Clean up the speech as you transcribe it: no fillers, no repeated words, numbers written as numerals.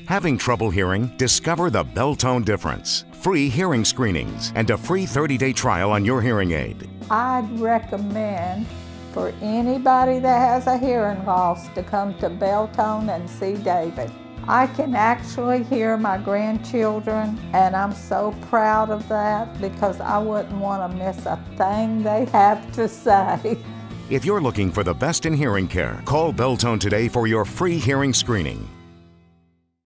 Having trouble hearing? Discover the Beltone difference. Free hearing screenings and a free 30-day trial on your hearing aid. I'd recommend for anybody that has a hearing loss to come to Beltone and see David. I can actually hear my grandchildren, and I'm so proud of that because I wouldn't want to miss a thing they have to say. If you're looking for the best in hearing care, call Beltone today for your free hearing screening.